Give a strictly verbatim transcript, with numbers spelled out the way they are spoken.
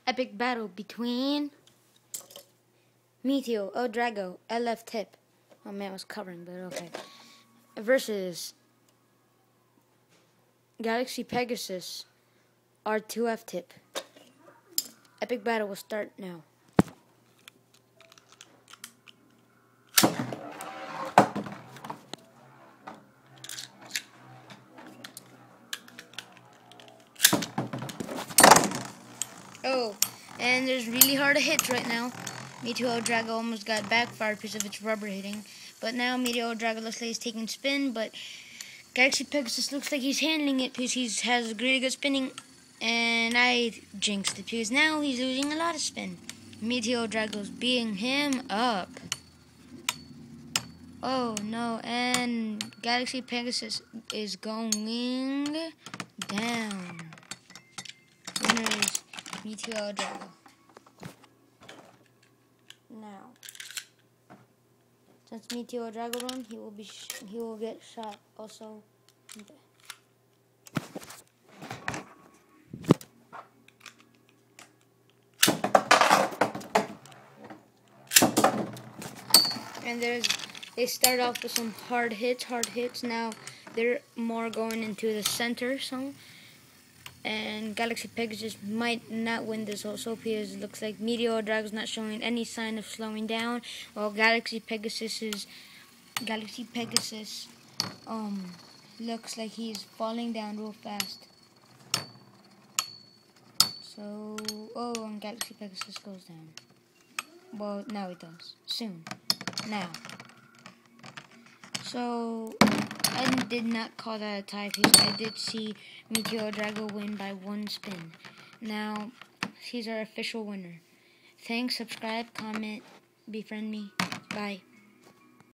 Epic battle between Meteor, El Drago, L F Tip. Oh man, I was covering, but okay. Versus Galaxy Pegasus, R two F Tip. Epic battle will start now. Oh, and there's really hard hits right now. Meteor Drago almost got backfired because of its rubber hitting. But now Meteor Drago looks like he's taking spin, but Galaxy Pegasus looks like he's handling it because he has really good spinning. And I jinxed it because now he's losing a lot of spin. Meteor Drago's beating him up. Oh no, and Galaxy Pegasus is going down. Winner is Meteor Drago. Now, since Meteor Drago won, he will be sh he will get shot also. Okay. And there's they start off with some hard hits, hard hits. Now they're more going into the center, so. And Galaxy Pegasus might not win this also because it looks like Meteor Drago's not showing any sign of slowing down, while Galaxy Pegasus is Galaxy Pegasus um looks like he's falling down real fast. So oh, and Galaxy Pegasus goes down. Well, now it does. Soon. Now. So I did not call that a tie because I did see Meteor Drago win by one spin. Now, he's our official winner. Thanks, subscribe, comment, befriend me. Bye.